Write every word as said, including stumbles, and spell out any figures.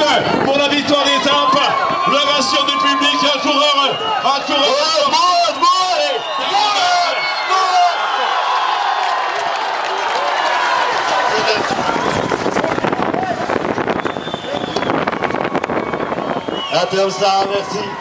pour la victoire d'étape. L'ovation du public, un coureur, un coureur. Attention, merci.